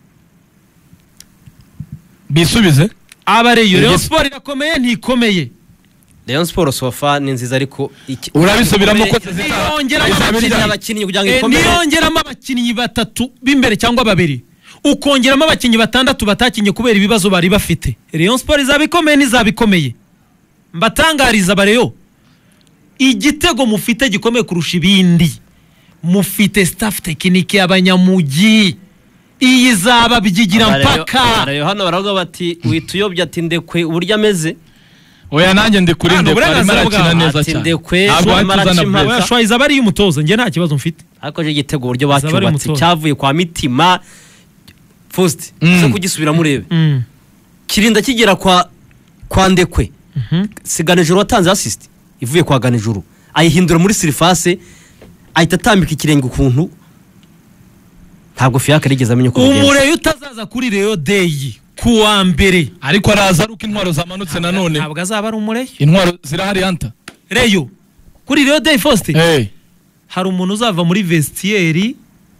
bisubize abareyo Rayon Yes. Sport irakomeye ntikomeye Rayon Sport sofa ni nziza ariko iki- urabisubiramo ko ikomeye- zita- Niyongeramo izabiri abakinnyi ryari? abakinnyi kugira ngo Eh, ikomere niyongeramo abakinnyi batatu b'imbere cyangwa babiri ukongeramo abakinnyi batandatu batakinnye kubera ibibazo bari bafite Rayon Sport izaba ikomeye n'izaba ikomeye mbatangariza abareyo igitego mufite gikomeye kurusha ibindi mufite staff tekinike y'abanyamugi iyi zaba byigira Abareyo- mpaka abareyo hano baravuga bati wituyobye ati ndekwe uburyo ameze oya nanjye ndi kuri Ah, ndekwe arimo uburenganzira arakina bwawe. neza Ati cyane ndekwe ntabwo arimo wahita uzana araca Blaise. impaka. oya shwa izaba ari iy'umutoza njye nta kibazo mfite ariko je igitego uburyo Zaba ari bacyubatse mutoza. cyavuye kwa mitima Faustin Mm. zo kugisubira murebe Mm. kirinda kigera kwa kwa ndekwe Mhm. siganijuru watanze assist ivuye kwa ganijuru ayihindura muri surface ahita atambika ikirenge ukuntu ntabwo Fiacre rigeze amenya uko bigenze umureyo utazaza kuri Rayon Day kuwa mbere ariko araza ari uko intwaro zamanutse nanone ntabwo azaba ari umureyo intwaro zirahari anta Rayon kuri Rayon Day Faustin Eh, hari umuntu uzava muri vestiaire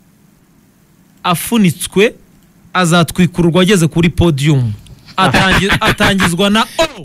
afunitswe azatwikururwa ageze kuri podium Atangi- atangizwa na o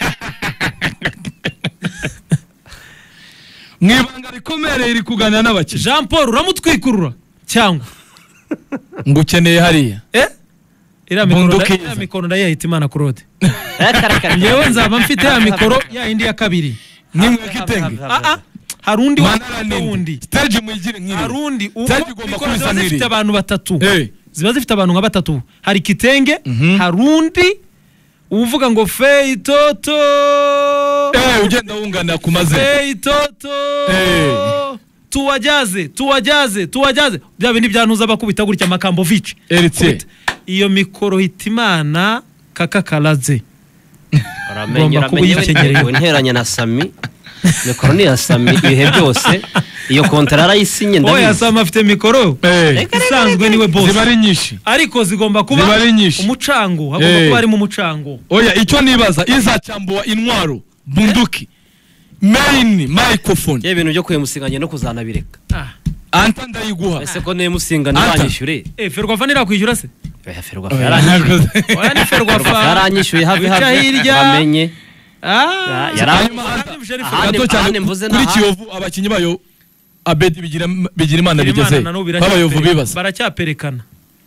mu ibanga rikomeye riri kuganira n'abakinnyi Jean Paul uramutwikurura cyangwa ngo ukeneye hariya eh iriya mikoro Bunduki nda- iriya iza. mikoro ndayahita Imana Claude Eh, kare, kare. ngewe nzaba mfite ya mikoro ya indi ya kabiri nk'imwe kitenge ah ah hari undi manara wa nindi wundi stage muyigire nk'iri hari undi uko Stage igomba mikoro kuba ziba isa zifite n'iriya. abantu batatu Eh, ziba zifite abantu nka batatu hari kitenge Mhm. hari undi uvuga ngo feitoto eh, ugenda wunganira ku mazina feitoto Eh. tuwajaze tuwajaze tuwajaze bya bindi byantuza bakubita gutya Makambovic Eritse iyo mikoro hitimana kakakalaze uramenye Ugomba kuba uramenye uyikenyereye. we interanya na Sami mikoro ni ya Sami ibihe byose iyo kontara arayisinye oya ndabizi Sam afite mikoro Eh, isanzwe niwe boss ziba ari nyinshi ariko zigomba kuba Ziba ari nyinshi. umucango hagomba Eh. kuba harimo umucango oya icyo nibaza izacyambuwa intwaro bunduki main microphone ye ibintu byo kwemusinganya no kuzanabireka ah anta ndayiguha ese ko nemusinga Anta. ntibanyishyure eh Ferwafa ntirakwishyura se oya ferwa Oya, yaranyishyuye ntabwo- oya ni Ferwafa yaranyishyuye hafi Wica hafi hirya. bamenye ah Yara- Hanyuma Anta, Ahandi- gato cyane ahandi mvuze kuri n'aha- Kiyovu abakinnyi bayo Abedi bigira bigira imana bigeze na n'ubu babayovu biracyaperekana. bibaza baracyaperekana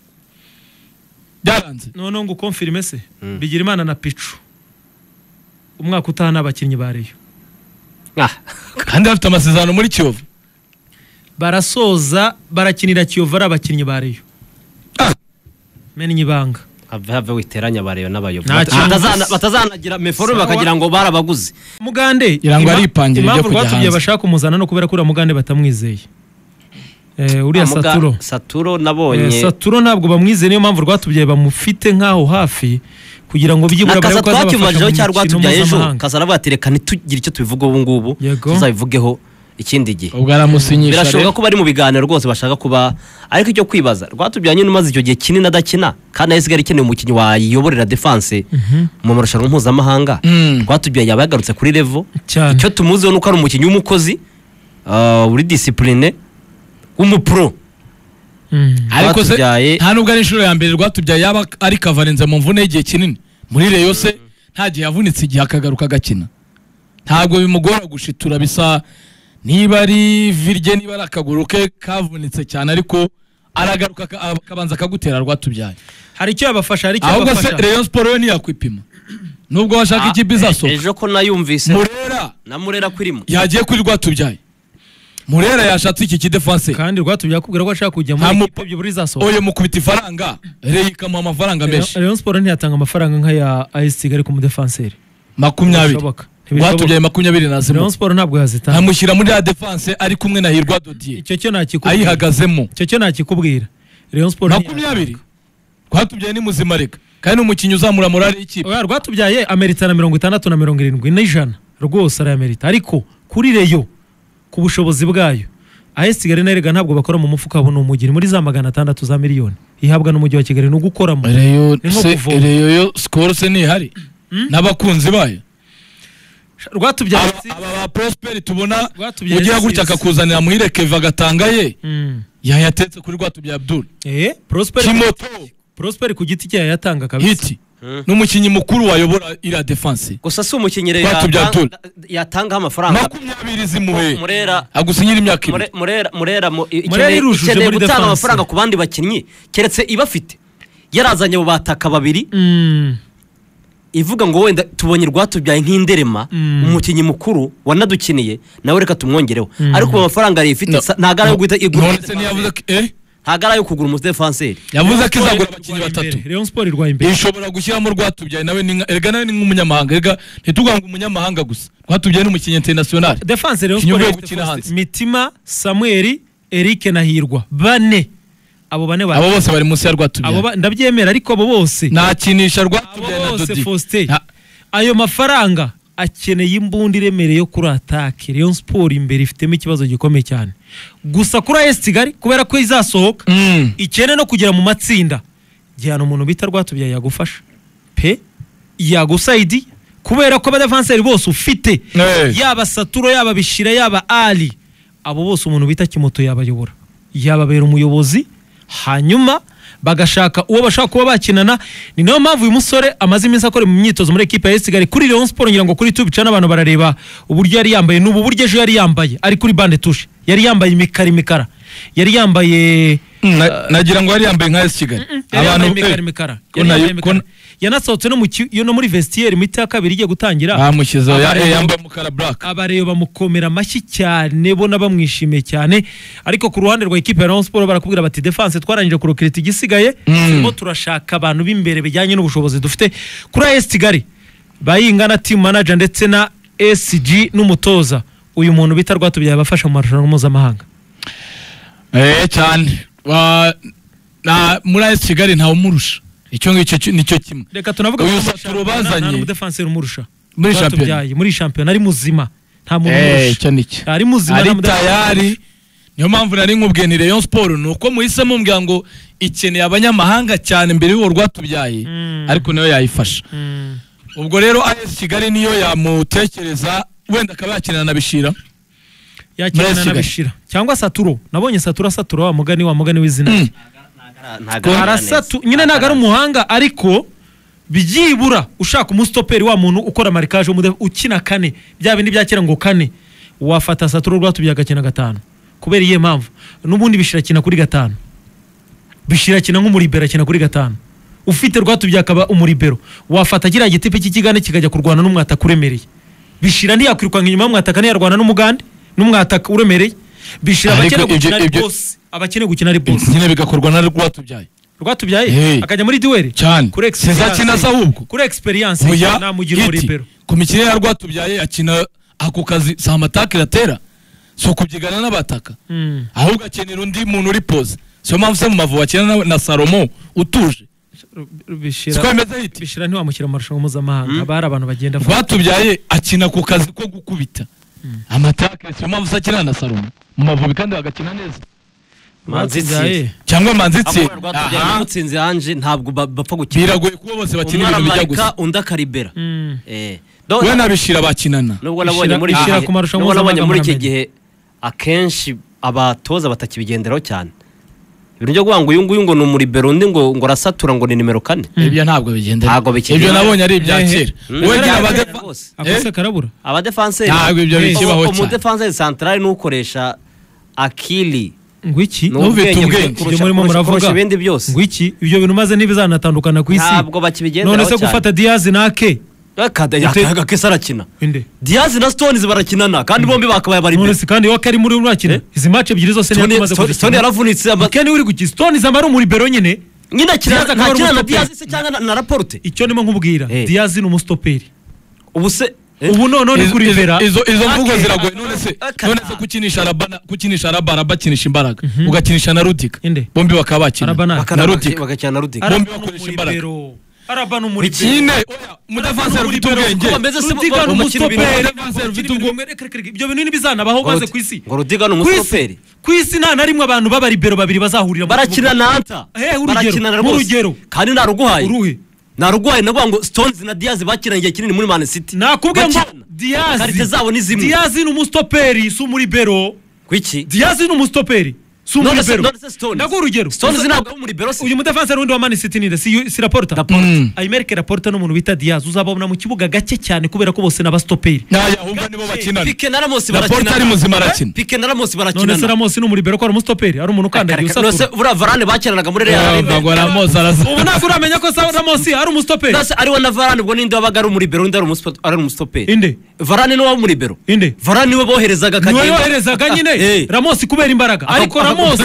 byaranze none ngo confirme se bigira imana na Pichu umwaka utaha n'abakinnyi ba Rayon Ah, kandi bafite amasezerano muri Kiyovu barasoza barakinira Kiyovu ari abakinnyi ba Rayon Ah. menye ibanga have have witeranya abareyo n'abayobozi Nta kintu. Batazana- batazanagira meforo Sawa. bakagira ngo barabaguze Mugande Ngira ngo ima- aripangira ibyo impamvu kujya rwatubwiye hanze. bashaka kumuzana no kubera ko uriya Mugande batamwizeye eh uriya Muga- Saturo Saturo Eh, nabonye Saturo ntabwo bamwizeye niyo mpamvu rwatubyaye bamufite nk'aho hafi kugira ngo byibura nakaza barebe ko azabafasha twakimajeho mu cya mikino rwatubyaye ejo mpuzamahanga. kaza aravuga ati reka ntitugire icyo tubivugaho ubu ngubu Yego. tuzabivugeho ikindi gihe ubwo aramusinyisha birashoboka rero ko bari mu biganiro rwose bashaka kuba ariko icyo kwibaza rwatubyaye nyine umaze icyo gihe kinini adakina kandi ayisigara ikeneye umukinnyi wayiyoborera defense mu marushanwa mpuzamahanga Mm. rwatubyaye yaba yagarutse kuri level cyane icyo tumuziho nuko ari umukinnyi w'umukozi ah, uri discipline w'umupro Mm. ariko se Rwatubyaye- nta nubwo ari inshuro ya mbere rwatubyaye yaba ari kavarenze mu mvune y'igihe kinini muri Rayon se nta gihe yavunitse igihe akagaruka agakina ntabwo bimugora gushitura bisa niba ari virye niba ari akaguru ke kavunitse cyane ariko aragaruka akabanza akagutera Rwatubyaye hari icyo yabafasha hari icyo ahubwo yabafasha se Rayon Sport we ntiyakwipima nubwo washaka ikipe izasohoka ejo ko nayumvise Murera na Murera kurimo yagiye kuri Rwatubyaye Murera yashatse iki kidefense kandi Rwatubyaye akubwira ko ashaka kujya muri ikipe by'uburi zasohoka oye mukubita ifaranga Rayon ikamuha amafaranga menshi Rayon Sport ntiyatanga amafaranga nk'aya A S Kigali ku mudefenseri makumyabiri Rwatubyaye makumyabiri na zimwe Rayon Sport ntabwo yazitanga amushyira muri ya defense ari kumwe na Hirwa Dodier icyo cyo nakikubwira ayihagazemo icyo cyo nakikubwira Rayon Sport makumyabiri Rwatubyaye ni muzima reka kandi umukinyi uzamura morale y'ikipe oya Rwatubyaye Amerita na mirongo itandatu na mirongo irindwi n'ijana rwose ari Amerita ariko kuri Rayon ku bushobozi bwayo A S Kigali na Erega ntabwo bakora mu mufuka buno umugiri muri za magana atandatu za miliyoni ihabwa n'umujyi wa Kigali no gukoramo Rayon Rayon score se ni hari n'abakunzi bayo Rwatubyaye aba ba Prosper tubona ugiye gutya akakuzanira muhire Keva agatanga ye yayatetse kuri Rwatubyaye Abdul eh Prosper Kimoto Prosper ku giti cye yatanga kabisa hiti n'umukinyi mukuru wayobora ira defense gusa si umukinyi rero yatanga amafaranga makumyabiri zimuhe Murera agusinyira imyaka ibiri Murera Murera ikeneye gutanga amafaranga ku bandi bakinnyi keretse ibafite yarazanye abo bataka babiri ivuga ngo wenda tubonye Rwatubyaye nk'inderema umukinyi mukuru wanadukiniye nawe reka tumwongereho ariko amafaranga ari ifite ntagara yo guhita igura ntagara yo kugura umudefenseri yavuze ko izagura abakinnyi batatu Rayon Sport irwaye imbere ishobora gushyiramo Rwatubyaye nawe ni erega nawe ni nk'umunyamahanga erega ntituganga umunyamahanga gusa Rwatubyaye ni umukinnyi international defense Rayon Sport Mitima Samuel Eric na Hirwa bane abo bane ba abo bose bari munsi ya Rwatubyaye abo ndabyemera ariko abo bose nakinisha Rwatubyaye na Dodi ayo mafaranga akeneye imbundi iremereye yo kuri atake Rayon Sport imbere ifitemo ikibazo gikomeye cyane gusa kuri A S Kigali kubera ko izasohoka mm. ikene no kugera mu matsinda gihana umuntu bita Rwatubyaye yagufasha pe yagusayidi kubera ko abadefenseri bose ufite hey. yaba Saturo yaba Bishira yaba Ali abo bose umuntu bita Kimoto yabayobora yababera umuyobozi hanyuma bagashaka uwo bashaka kuba bakinana ni nayo mpamvu uyu musore amaze iminsi akora mu myitozo muri equipe ya A S Kigali kuri Rayon Sport ngira ngo kuri YouTube cyane abantu barareba uburyo yari yambaye n'ubu buryo ejo yari yambaye ari kuri bande touche yari yambaye imikara imikara yari yambaye nagira ngo yari yambaye nka A S Kigali abantu imikara imikara yanasohotse no mu no muri vestiaire mita kabiri igiye gutangira amushyize yambaye umukara black abareba bamukomera amashyi cyane bona bamwishimiye cyane ariko ku ruhande rwa equipe ya Rayon Sport barakubwira bati defense twarangije kurokirita igisigaye turimo turashaka abantu b'imbere bijyanye n'ubushobozi dufite kuri A S Kigali bayingana team manager ndetse na S G n'umutoza uyu muntu bita Rwatubyaye bafasha mu marushanwa mpuzamahanga eh cyane na muri A S Kigali ntawe umurusha icyo ngicyo nicyo kimwe reka tunavuga uyu Saturo bazanye mu defenseur umurusha muri champion muri champion ari muzima nta muntu eh cyo nicyo ari muzima ari tayari niyo mpamvu nari nkubwiye ni Rayon Sport nuko muhisemo mbwira ngo ikeneye abanyamahanga cyane mbere y'uwo Rwatubyaye ariko nayo yayifasha ubwo rero A S Kigali niyo yamutekereza wenda akaba yakinana na Bishira yakinana na Bishira cyangwa Saturo nabonye Saturo Saturo wa mugani wa mugani w'izina arasatu nyine nagara umuhanga ariko byibura ushaka umustoperi wa muntu ukora marikage ukina kane bya bindi byakira ngo kane wafata Saturo Rwatubyaye agakina gatanu kubera iye mpamvu nubundi Bishira kina kuri gatanu Bishira kina nk'umuribero kina kuri gatanu ufite Rwatubyaye akaba umuribero wafata gira gitipe cy'ikigane kikajya kurwana n'umwata kuremereye Bishira ntiyakwirukanka inyuma y'umwataka ntiyarwana n'umugande n'umwataka uremereye Bishira abakene gukina ari boss abakene gukina ari boss nyine bigakorwa na Rwatubyaye Rwatubyaye akajya muri duel kuri experience ahubwo kuri experience namugira umuribero ku mikino ya Rwatubyaye akina ako kazi sa matake ratera so kubyigana n'abataka ahubwo akenera undi muntu uri pose so mpamvu se mu mavu akina na Salomo utuje Bishira Bishira ntiwamushyira marushanwa mpuzamahanga abari abantu bagenda Rwatubyaye akina ku kazi ko gukubita amatake so mpamvu se akina na Salomo mu mavu kandi bagakina neza Manzitsi cyangwa Manzitsi aha mutsinze hanje ntabwo bapfa gukina biragoye kuba bose bakina ibintu bijya gusa unda karibera eh we nabishira bakinana nubwo nabonye muri Bishira ku marushanwa mpuzamahanga muri iki gihe akenshi abatoza batakibigenderaho cyane ibintu byo kuvuga ngo uyu nguyu ngo ni umuribero undi ngo ngo arasatura ngo ni nimero kane ibyo ntabwo bigendera Ntabwo bigendera. ibyo nabonye ari ibya kera Mm. wowe gira Mm. abadefa Bose. akose karabura abadefanseri Ntabwo ibyo bikibaho cyane. umudefanseri santarari n'ukoresha akili ngwiki Ntufite ubwenge. kurusha- Ibyo murimo kurusha- muravuga. kurusha ibindi byose ngwiki ibyo bintu maze ntibizanatandukana ku isi ntabwo bakibigenderaho none se gufata Diaz na Ake akaga kese arakina inde Diaz na Stones barakinana kandi bombi bakabaye bari none imbere se kandi wake ari muri urakina Eh? izi match ebyiri zose niyo Stone- tumaze Stone- Stone yaravunitse ama- Ake ni uri gukina Stones amba ari umuribero nyine nyine akina Diaz akaba ari ntakina na umustoperi. Diaz se cyangwa na- na Laporte icyo ndimo nkubwira Eh. Diaz ni umustoperi ubu se eh? ubu none ni Izo- kuri izo- Vera izo izo mvugo Ake. ziragoye none se Aka- none se kukinisha arabana kukinisha arabara bakinisha imbaraga ugakinisha na Rudiga Inde. bombi bakaba bakina Arabana. na Bakana- Rudiga bagakina na Rudiga Bombi Araba bakoresha ni imbaraga. umuribero Araba ni umuribero kine oya umudefanseri ufite ubwenge Kuko bameze se Rudiga ni bo- bakina ibintu- umustoperi Umudefanseri ufite ubwo- ibyo bintu ntibizanabaho maze ku isi ngo Rudiga ni Ku isi- umustoperi ku isi nta na rimwe abantu b'abaribero babiri bazahurira mu barakina kibuga. na anta Eh, urugero, barakinana rwose nk'urugero. kandi naruguhaye uruhe naruguhaye navuga ngo Stones na Diaz bakiranye igihe kinini muri Man City nakubwiye ngo Bakina. Diaz karite zabo ni zimwe Diaz ni umustoperi si umuribero kwiki Diaz ni umustoperi si none se umuribero none se Stones ndaguha urugero Stones ntabwo ari umuribero se uyu mudefanseri wundi wa Man City ninde si si Laporta Mm. Ayimerike Laporta n'umuntu bita Diaz uzababona mu kibuga gake cyane kubera ko bose n'abastoperi Naya humva nibo bakinana Pique na Ramos Laporte barakina ari muzima arakina Pique na Ramos none se barakina Ramos ni umuribero ko ari umustoperi ari umuntu ukandagiye none se usatura buriya Varane bakinanaga muri Real ngo Ramos araza ubu ntabwo uramenya ko sa- Ramos ari umustoperi nose ariwe na Varane ubwo ninde wabaga ari umuribero undi ari umuspo- ari umustoperi inde Varane niwe w'umuribero inde Varane niwe boherezaga niwe akagenda yoherezaga nyine Eh. Ramos kubera imbaraga ariko Ako- Ramos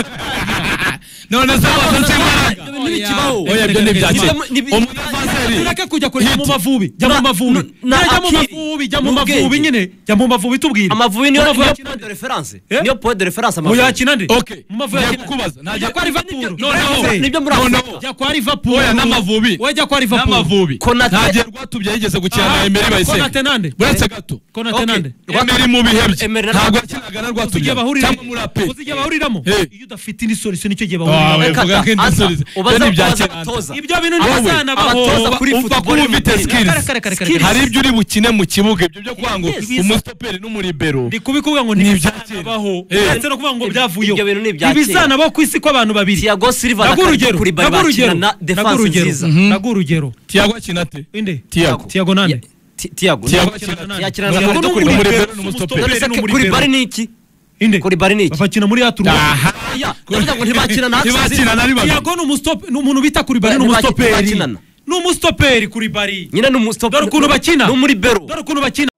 none se abaza imbaraga Ibyo bintu ntibikibaho. oya ibyo ni ibya Ibyo- kera nibi- umudefanseri ureke kujya kureba mu mavubi jya mu Na- mavubi na- Nyine jya mu Akili. mavubi jya mu N'ubwenge. mavubi nyine jya mu mavubi tubwire amavubi niyo Amavubi niyo yakina point de reference Eh? niyo point de reference ngo amavubi yakina nde okay mu mavubi ngiye yakina kukubaza jya ntajya kwa Liverpool noneho nibyo muri noneho Afurika jya kwa Liverpool oya n'amavubi wowe jya kwa Liverpool n'amavubi Konate- nta gihe rwatubye yigeze gukina na Emery Konate Bayisenge nande buretse gato Konate Okay. nande Emery mu bihe bye Emery na- ntabwo yakinaga na rwatubye uzigiye bahurira cyangwa muri ape uzigiye bahuriramo Eh. iyo udafite indi solution nicyo gihe Ah, bahuriramo we- Reka vuga da, ko indi Anta, solution- ubaza- byo ni ibya ubaza kera, abatoza. ibyo bintu Wowe, ntibizanabaho abatoza kuri umva football ko ufite y'umupira. skills Kare, kare, kare, kare, Skills. hari ibyo uri bukine mu kibuga ibyo byo kuvuga ngo Yes. umustoperi n'umuribero ndi kubikubwira ngo Ni ibya ntibizanabaho Eh. ndetse no kuvuga ngo byavuyeho Ibyo bintu ni ibya kera. ntibizanabaho ku isi ko abantu babiri Thiago Silva na naguha Kalidou urugero Koulibaly naguha urugero bakina na naguha defense urugero nziza naguha urugero Thiago akina ate inde Thiago Thiago nande Ti- Thiago Thiago ni- akina nande? yakina na Thiago Kalidou ni Koulibaly. umuribero umuribero n'umustoperi. None se ni umuribero. Koulibaly ni iki inde Koulibaly ni iki bakina muri aturu Ya, ndavuga ngo ntibakina na ntibakina na riba Thiago ni umustop ni umuntu bita Koulibaly ni Ntibaki- umustoperi ntibakinana. ni umustoperi Koulibaly nyine ni umustoperi dore ukuntu bakina ni umuribero dore ukuntu bakina